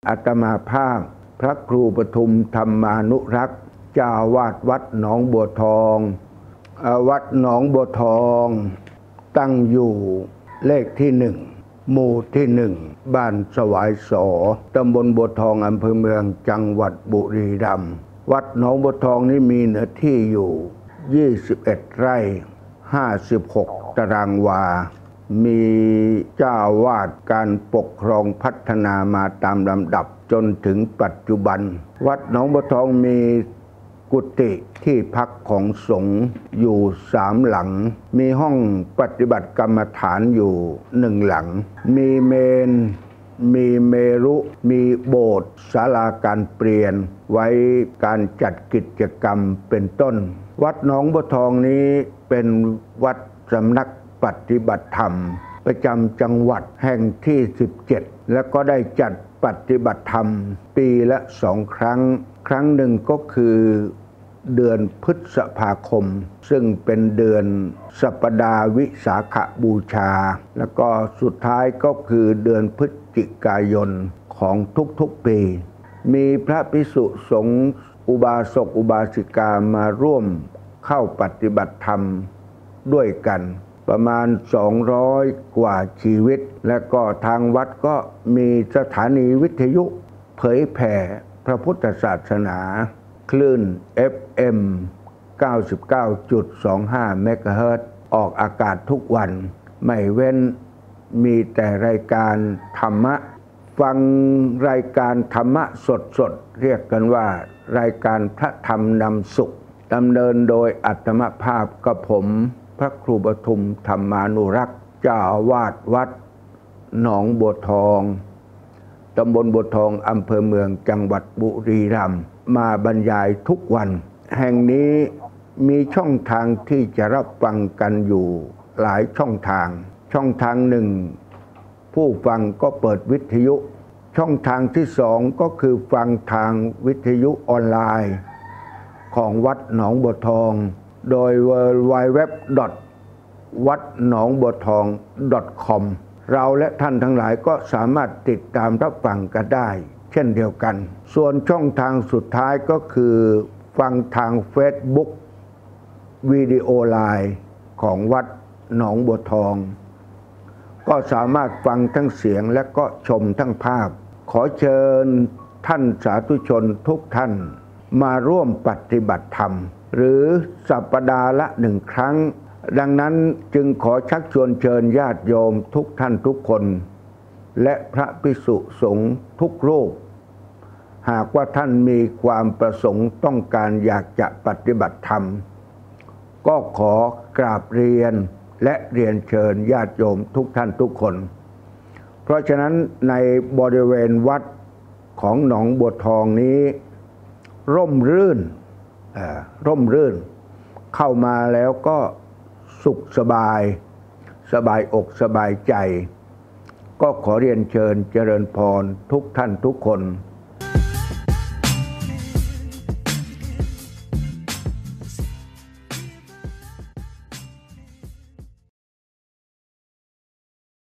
อาตมาภาพพระครูปทุมธรรมานุรักษ์เจ้าอาวาสวัดหนองบัวทองวัดหนองบัวทองตั้งอยู่เลขที่1 หมู่ที่1บ้านสวายสอตำบลบัวทองอำเภอเมืองจังหวัดบุรีรัมย์วัดหนองบัวทองนี้มีเนื้อที่อยู่21 ไร่56 ตารางวามีเจ้าอาวาสการปกครองพัฒนามาตามลำดับจนถึงปัจจุบันวัดหนองบัวทองมีกุฏิที่พักของสงฆ์อยู่3 หลังมีห้องปฏิบัติกรรมฐานอยู่1 หลังมีเมนมีเมรุมีโบสถ์ศาลาการเปลี่ยนไว้การจัดกิจกรรมเป็นต้นวัดหนองบัวทองนี้เป็นวัดสำนักปฏิบัติธรรมประจำจังหวัดแห่งที่17และก็ได้จัดปฏิบัติธรรมปีละ2 ครั้งครั้งหนึ่งก็คือเดือนพฤษภาคมซึ่งเป็นเดือนสัปดาห์วิสาขบูชาแล้วก็สุดท้ายก็คือเดือนพฤศจิกายนของทุกๆปีมีพระภิกษุสงฆ์อุบาสกอุบาสิกามาร่วมเข้าปฏิบัติธรรมด้วยกันประมาณ200 กว่าชีวิตและก็ทางวัดก็มีสถานีวิทยุเผยแผ่พระพุทธศาสนาคลื่น FM 99.25 เมกะเฮิรตซ์ออกอากาศทุกวันไม่เว้นมีแต่รายการธรรมะฟังรายการธรรมะสดเรียกกันว่ารายการพระธรรมนำสุขดำเนินโดยอัตมภาพกับผมพระครูปทุมธรรมานุรักษ์เจ้าอาวาสวัดหนองบัวทองตำบลบัวทองอำเภอเมืองจังหวัดบุรีรัมย์มาบรรยายทุกวันแห่งนี้มีช่องทางที่จะรับฟังกันอยู่หลายช่องทางหนึ่งผู้ฟังก็เปิดวิทยุช่องทางที่2ก็คือฟังทางวิทยุออนไลน์ของวัดหนองบัวทองโดย www.wadhnongbaotong.com เราและท่านทั้งหลายก็สามารถติดตามรับฟังกันได้เช่นเดียวกันส่วนช่องทางสุดท้ายก็คือฟังทาง Facebook วิดีโอไลน์ของวัดหนองบัวทองก็สามารถฟังทั้งเสียงและก็ชมทั้งภาพขอเชิญท่านสาธุชนทุกท่านมาร่วมปฏิบัติธรรมหรือสัปดาห์ละ1 ครั้งดังนั้นจึงขอชักชวนเชิญญาติโยมทุกท่านทุกคนและพระภิกษุสงฆ์ทุกรูปหากว่าท่านมีความประสงค์ต้องการอยากจะปฏิบัติธรรมก็ขอกราบเรียนและเรียนเชิญญาติโยมทุกท่านทุกคนเพราะฉะนั้นในบริเวณวัดของหนองบัวทองนี้ร่มรื่นเข้ามาแล้วก็สุขสบายอกสบายใจก็ขอเรียนเชิญเจริญพรทุกท่านทุกคน